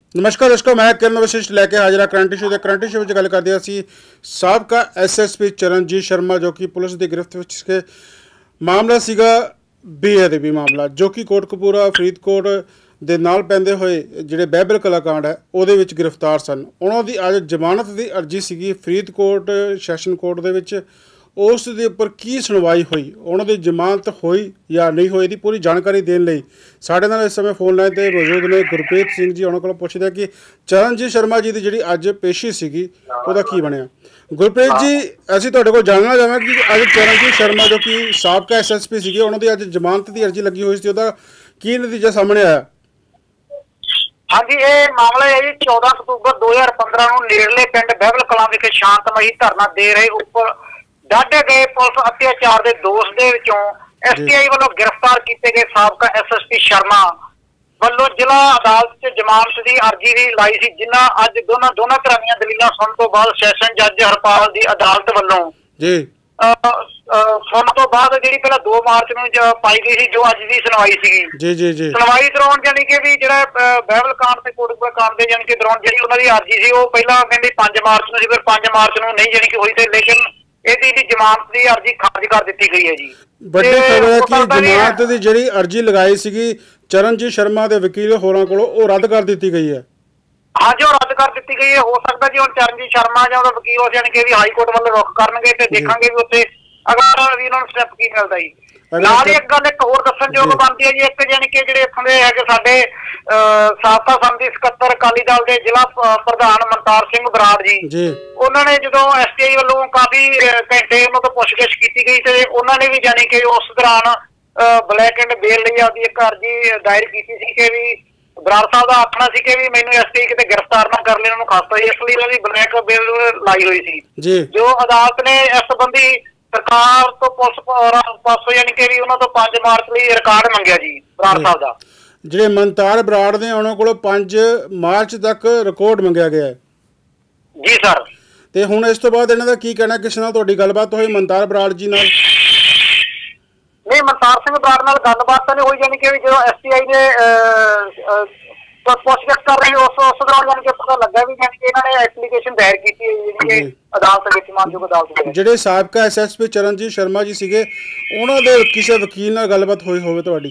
नमस्कार दर्शकों, मैं किरण वशिष्ठ लैके हाजिर करंट इशू के करंट इशू गल करते हैं साबका SSP चरणजीत शर्मा जो कि पुलिस की गिरफ्त के मामला सीगा बेअदबी मामला जो कि कोटकपूरा फरीदकोट ਦੇ ਨਾਲ ਪੈਂਦੇ ਹੋਏ ਜਿਹੜੇ ਬਹਿਬਲ ਕਲਾਕਾਂਡ ਹੈ ਉਹਦੇ ਵਿੱਚ ਗ੍ਰਿਫਤਾਰ ਸਨ। ਉਹਨਾਂ ਦੀ ਅੱਜ ਜ਼ਮਾਨਤ ਦੀ ਅਰਜ਼ੀ ਸੀਗੀ ਫਰੀਦਕੋਟ ਸੈਸ਼ਨ ਕੋਰਟ ਦੇ ਵਿੱਚ। ਉਸ ਦੇ ਉੱਪਰ ਕੀ ਸੁਣਵਾਈ ਹੋਈ, ਉਹਨਾਂ ਦੀ ਜ਼ਮਾਨਤ ਹੋਈ ਜਾਂ ਨਹੀਂ ਹੋਈ, ਦੀ ਪੂਰੀ ਜਾਣਕਾਰੀ ਦੇਣ ਲਈ ਸਾਡੇ ਨਾਲ ਇਸ ਸਮੇਂ ਫੋਨ ਲਾਈਨ ਤੇ ਮੌਜੂਦ ਨੇ ਗੁਰਪ੍ਰੀਤ ਸਿੰਘ ਜੀ। ਉਹਨਾਂ ਕੋਲੋਂ ਪੁੱਛਦੇ ਕਿ ਚਰਨਜੀਤ ਸ਼ਰਮਾ ਜੀ ਦੀ ਜਿਹੜੀ ਅੱਜ ਪੇਸ਼ੀ ਸੀਗੀ ਉਹਦਾ ਕੀ ਬਣਿਆ। ਗੁਰਪ੍ਰੀਤ ਜੀ, ਅਸੀਂ ਤੁਹਾਡੇ ਕੋਲ ਜਾਣਨਾ ਚਾਹਾਂਗੇ ਕਿ ਅੱਜ ਚਰਨਜੀਤ ਸ਼ਰਮਾ ਜੋ ਕਿ ਸਾਬਕਾ SSP ਸੀਗੇ, ਉਹਨਾਂ ਦੀ ਅੱਜ ਜ਼ਮਾਨਤ ਦੀ ਅਰਜ਼ੀ ਲੱਗੀ ਹੋਈ ਸੀ, ਉਹਦਾ ਕੀ ਨਤੀਜਾ ਸਾਹਮਣੇ ਆਇਆ? हाँ जी, ये मामला है जी 14 अक्तूबर 2015 ਨੂੰ ਨੇੜਲੇ ਪਿੰਡ ਬਹਿਬਲ ਕਲਾਂ ਵਿਖੇ ਸ਼ਾਂਤਮਈ ਧਰਨਾ ਦੇ ਰਹੇ ਉੱਪਰ ਡਾਢੇ ਗਏ ਪੁਲਿਸ ਅਤਿਆਚਾਰ ਦੇ ਦੋਸ਼ ਦੇ ਵਿੱਚੋਂ STI ਵੱਲੋਂ ਗ੍ਰਿਫਤਾਰ ਕੀਤੇ ਗਏ ਸਾਬਕਾ SSP ਸ਼ਰਮਾ ਵੱਲੋਂ ਜ਼ਿਲ੍ਹਾ ਅਦਾਲਤ 'ਚ ਜ਼ਮਾਨਤ ਦੀ ਅਰਜ਼ੀ ਵੀ ਲਾਈ ਸੀ, ਜਿਨ੍ਹਾਂ ਅੱਜ ਦੋਨਾਂ ਤਰ੍ਹਾਂ ਦੀਆਂ ਦਲੀਲਾਂ ਸੁਣਨ ਤੋਂ ਬਾਅਦ ਸੈਸ਼ਨ ਜੱਜ ਹਰਪਾਲ ਦੀ ਅਦਾਲਤ ਵੱਲੋਂ ਜੀ ਸੁਣਨ ਤੋਂ ਬਾਅਦ ਜਿਹੜੀ ਪਹਿਲਾਂ 2 ਮਾਰਚ ਨੂੰ ਪਾਈ ਗਈ ਸੀ, ਜੋ ਅੱਜ ਦੀ ਸੁਣਵਾਈ ਸੀਗੀ ਜੀ ਸੁਣਵਾਈ ਦੌਰਾਨ ਜਾਨੀ ਕਿ ਵੀ ਜਿਹੜਾ ਬਹਿਬਲ ਕਾਂਡ ਤੇ ਕੋਟਕਪੂਰਾ ਕਾਂਡ ਦੇ ਜਾਨੀ ਕਿ ਦੌਰਾਨ ਜਿਹੜੀ ਉਹਨਾਂ ਦੀ ਅਰਜ਼ੀ ਸੀ ਉਹ ਪਹਿਲਾਂ ਕਹਿੰਦੇ 5 ਮਾਰਚ ਨੂੰ ਸੀ, ਫਿਰ 5 ਮਾਰਚ ਨੂੰ ਨਹੀਂ ਜਾਨੀ ਕਿ ਹੋਈ, ਤੇ ਲੇਕਿਨ ਇਹਦੀ ਜ਼ਮਾਨਤ ਦੀ ਅਰਜ਼ੀ ਖਾਰਜ ਕਰ ਦਿੱਤੀ ਗਈ ਹੈ ਜੀ। ਵੱਡੀ ਖਬਰ ਹੈ ਕਿ ਜ਼ਮਾਨਤ ਦੀ ਜਿਹੜੀ ਅਰਜ਼ੀ ਲਗਾਈ ਸੀਗੀ ਚਰਨਜੀਤ ਸ਼ਰਮਾ ਦੇ ਵਕੀਲ ਹੋਰਾਂ ਕੋਲੋਂ ਉਹ ਰੱਦ ਕਰ ਦਿੱਤੀ ਗਈ ਹੈ। हाँ जी, रद्द कर दी गई है। हो सकता जी हम चरणजीत शर्मा या वकील जानी कि हाई कोर्ट वालों रुख करनगे ते देखांगे भी उत्थे अगला भी उन्होंने स्टैप की मिलता जी। नाल एक गल एक होर दस्सण योग बनती है जी, एक जानी कि जिहड़े इत्थों दे हैगे साडे साबका संमति सकत्तर अकाली दल दे जिला प्रधान मनतार सिंह बराड़ जी, उन्होंने जदों STI वालों काफी घंटे उन्हां तों पुछगिछ कीती गई ते उन्होंने भी जानी कि उस दौरान ब्लैक एंड बेल लई आपदी एक अर्जी दायर कीती सी कि भी ਬਰਾੜ ਸਾਹਿਬ ਦਾ ਆਖਣਾ ਸੀ ਕਿ ਵੀ ਮੈਨੂੰ STI ਕਿਤੇ ਗ੍ਰਿਫਤਾਰ ਨਾ ਕਰ ਲੈਣ ਨੂੰ ਖਾਸਤਾ, ਇਸ ਲਈ ਉਹਦੀ ਬਲੈਕ ਬਿਲ ਲਾਈ ਹੋਈ ਸੀ ਜੀ, ਜੋ ਅਦਾਲਤ ਨੇ ਇਸ ਸੰਬੰਧੀ ਸਰਕਾਰ ਤੋਂ ਪੁਲਿਸ ਪਾਸੋਂ ਯਾਨੀ ਕਿ ਵੀ ਉਹਨਾਂ ਤੋਂ 5 ਮਾਰਚ ਲਈ ਰਿਕਾਰਡ ਮੰਗਿਆ ਜੀ ਬਰਾੜ ਸਾਹਿਬ ਦਾ। ਜਿਹੜੇ ਮਨਤਾਰ ਬਰਾੜ ਨੇ ਉਹਨਾਂ ਕੋਲੋਂ 5 ਮਾਰਚ ਤੱਕ ਰਿਕਾਰਡ ਮੰਗਿਆ ਗਿਆ ਹੈ ਜੀ ਸਰ। ਤੇ ਹੁਣ ਇਸ ਤੋਂ ਬਾਅਦ ਇਹਨਾਂ ਦਾ ਕੀ ਕਹਿਣਾ? ਕਿਸ ਨਾਲ ਤੁਹਾਡੀ ਗੱਲਬਾਤ ਹੋਈ ਮਨਤਾਰ ਬਰਾੜ ਜੀ ਨਾਲ? नहीं, मनतार सिंह बराड़ नाल गलबात तो नहीं हुई, यानी कि जो STI ने पुछगिछ कर रही उस दौरान यानी कि पता लगा भी यानी कि इन्होंने एप्लीकेशन दायर की थी अदालत विच मानयोग अदालत दे। ਜਿਹੜੇ ਸਾਬਕਾ SSP ਚਰਨਜੀਤ ਸ਼ਰਮਾ ਜੀ ਸੀਗੇ ਉਹਨਾਂ ਦੇ ਕਿਸੇ ਵਕੀਲ ਨਾਲ ਗੱਲਬਾਤ ਹੋਈ ਹੋਵੇ ਤੁਹਾਡੀ?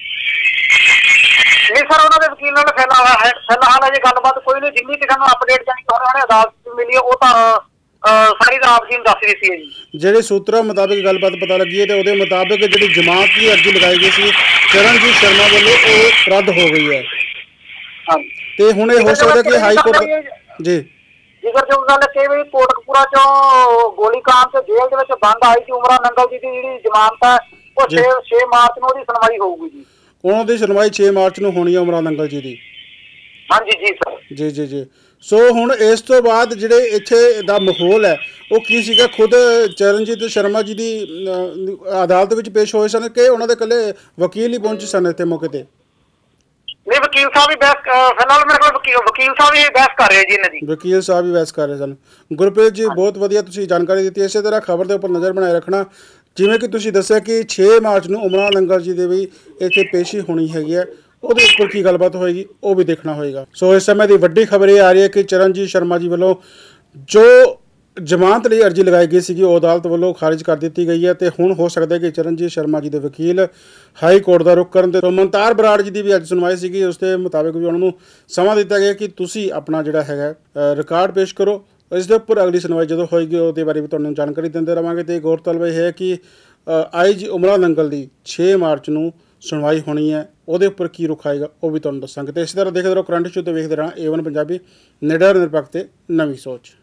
नहीं सर, ਉਹਨਾਂ ਦੇ ਵਕੀਲ ਨਾਲ ਫਿਲਹਾਲ ਅਜੇ ਗੱਲਬਾਤ ਕੋਈ ਨਹੀਂ। ਜਿੰਨੀ ਕਿ ਸਾਨੂੰ ਅਪਡੇਟ ਜਾਨੀ ਉਹਨੇ ਅਦਾਲਤ ਤੋਂ ਮਿਲੀ ਉਹ ਤਾਂ ਸਾਰੀ ਆਪ ਜੀ ਨੂੰ ਦੱਸ ਦਿੱਤੀ ਹੈ ਜੀ। ਜਿਹੜੇ ਸੂਤਰਾਂ ਮੁਤਾਬਿਕ ਗੱਲਬਾਤ ਪਤਾ ਲੱਗੀ ਹੈ ਤੇ ਉਹਦੇ ਮੁਤਾਬਿਕ ਜਿਹੜੀ ਜ਼ਮਾਨਤ ਦੀ ਅਰਜ਼ੀ ਲਗਾਈ ਗਈ ਸੀ ਚਰਨਜੀਤ ਸ਼ਰਮਾ ਵੱਲੋਂ ਉਹ ਰੱਦ ਹੋ ਗਈ ਹੈ। ਤੇ ਹੁਣ ਇਹ ਹੋ ਸਕਦਾ ਕਿ ਹਾਈ ਕੋਰਟ ਜੀ ਜਿਗਰ ਜੋ ਗੱਲ ਕਿ ਵੀ ਕੋਟਕਪੂਰਾ ਚੋਂ ਗੋਲੀकांड ਤੇ ਜੇਲ੍ਹ ਦੇ ਵਿੱਚ ਬੰਦ ਆਈ ਸੀ ਉਮਰਾ ਨੰਗਲ ਜੀ ਦੀ ਜਿਹੜੀ ਜ਼ਮਾਨਤ ਹੈ ਉਹ 6 ਮਾਰਚ ਨੂੰ ਉਹਦੀ ਸੁਣਵਾਈ ਹੋਊਗੀ ਜੀ। ਉਹਨਾਂ ਦੀ ਸੁਣਵਾਈ 6 ਮਾਰਚ ਨੂੰ ਹੋਣੀ ਹੈ ਉਮਰਾ ਨੰਗਲ ਜੀ ਦੀ। ਹਾਂਜੀ ਜੀ ਸਰ ਜੀ। ਸੋ ਹੁਣ ਇਸ ਤੋਂ ਬਾਅਦ ਜਿਹੜੇ ਇੱਥੇ ਦਾ ਮਾਹੌਲ ਹੈ ਉਹ ਕੀ ਸੀਗਾ? ਖੁਦ ਚਰਨਜੀਤ ਸ਼ਰਮਾ ਜੀ ਦੀ ਅਦਾਲਤ ਵਿੱਚ ਪੇਸ਼ ਹੋਏ ਸਨ ਕਿ ਉਹਨਾਂ ਦੇ ਇਕੱਲੇ ਵਕੀਲ ਹੀ ਪਹੁੰਚੇ ਸਨ ਇੱਥੇ ਮੌਕੇ ਤੇ? ਨਹੀਂ, ਵਕੀਲ ਸਾਹਿਬ ਵੀ ਬਹਿਸ ਫਿਲਹਾਲ ਮੇਰੇ ਕੋਲ ਵਕੀਲ ਸਾਹਿਬ ਵੀ ਬਹਿਸ ਕਰ ਰਹੇ ਜੀ ਇਹਨਾਂ ਦੀ। ਵਕੀਲ ਸਾਹਿਬ ਵੀ ਬਹਿਸ ਕਰ ਰਹੇ ਸਨ। ਗੁਰਪ੍ਰੀਤ ਜੀ, ਬਹੁਤ ਵਧੀਆ ਤੁਸੀਂ ਜਾਣਕਾਰੀ ਦਿੱਤੀ। ਇਸੇ ਤਰ੍ਹਾਂ ਖਬਰ ਦੇ ਉੱਪਰ ਨਜ਼ਰ ਬਣਾਏ ਰੱਖਣਾ। ਜਿਵੇਂ ਕਿ ਤੁਸੀਂ ਦੱਸਿਆ ਕਿ 6 ਮਾਰਚ ਨੂੰ ਉਮਰਾ ਨੰਗਲ ਜੀ ਦੇ ਵੀ ਇੱਥੇ ਪੇਸ਼ੀ ਹੋਣੀ ਹੈਗੀ ਹੈ, ਉਹਦੇ ਉੱਪਰ ਕੀ ਗੱਲਬਾਤ ਹੋਏਗੀ ਉਹ ਵੀ ਦੇਖਣਾ ਹੋਏਗਾ। ਸੋ ਇਸ ਸਮੇਂ ਦੀ ਵੱਡੀ ਖਬਰ ਇਹ ਆ ਰਹੀ ਹੈ ਕਿ ਚਰਨਜੀਤ ਸ਼ਰਮਾ ਜੀ ਵੱਲੋਂ ਜੋ ਜ਼ਮਾਨਤ ਲਈ ਅਰਜ਼ੀ ਲਗਾਈ ਗਈ ਸੀਗੀ ਉਹ ਅਦਾਲਤ ਵੱਲੋਂ ਖਾਰਿਜ ਕਰ ਦਿੱਤੀ ਗਈ ਹੈ ਤੇ ਹੁਣ ਹੋ ਸਕਦਾ ਹੈ ਕਿ ਚਰਨਜੀਤ ਸ਼ਰਮਾ ਜੀ ਦੇ ਵਕੀਲ ਹਾਈ ਕੋਰਟ ਦਾ ਰੁਖ ਕਰਨ ਤੇ ਮਨਤਾਰ ਬਰਾੜ ਜੀ ਦੀ ਵੀ ਅੱਜ ਸੁਣਵਾਈ ਸੀਗੀ। ਉਸ ਦੇ ਮੁਤਾਬਿਕ ਵੀ ਉਹਨਾਂ ਨੂੰ ਸਮਾਂ ਦਿੱਤਾ ਗਿਆ ਕਿ ਤੁਸੀਂ ਆਪਣਾ ਜਿਹੜਾ ਹੈਗਾ ਰਿਕਾਰਡ ਪੇਸ਼ ਕਰੋ। ਇਸ ਦੇ ਉੱਪਰ ਅਗਲੀ ਸੁਣਵਾਈ ਜਦੋਂ ਹੋਏਗੀ ਉਹਦੇ ਬਾਰੇ ਵੀ ਤੁਹਾਨੂੰ ਜਾਣਕਾਰੀ ਦਿੰਦੇ ਰਹਾਂਗੇ। ਤੇ ਗੌਰਤਲਬ ਇਹ ਹੈ ਕਿ IG ਉਮਰਾ ਨੰਗਲ ਦੀ 6 ਮਾਰਚ ਨੂੰ ਸੁਣਵਾਈ ਹੋਣੀ ਹੈ, ਉਹਦੇ ਉੱਪਰ ਕੀ ਰੁਖ ਆਏਗਾ ਉਹ ਵੀ ਤੁਹਾਨੂੰ ਦੱਸਾਂਗੇ। ਤੇ ਇਸੇ ਤਰ੍ਹਾਂ ਦੇਖਦੇ ਰਹੋ ਕਰੰਟ ਇਸ਼ੂ ਤੇ ਵੇਖਦੇ ਰਹਿਣਾ A1 ਪੰਜਾਬੀ, ਨਿਡਰ ਨਿਰਪੱਖ ਤੇ ਨਵੀਂ ਸੋਚ।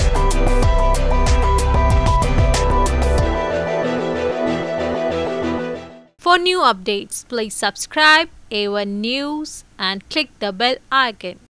For new updates, please subscribe A1 News and click the bell icon.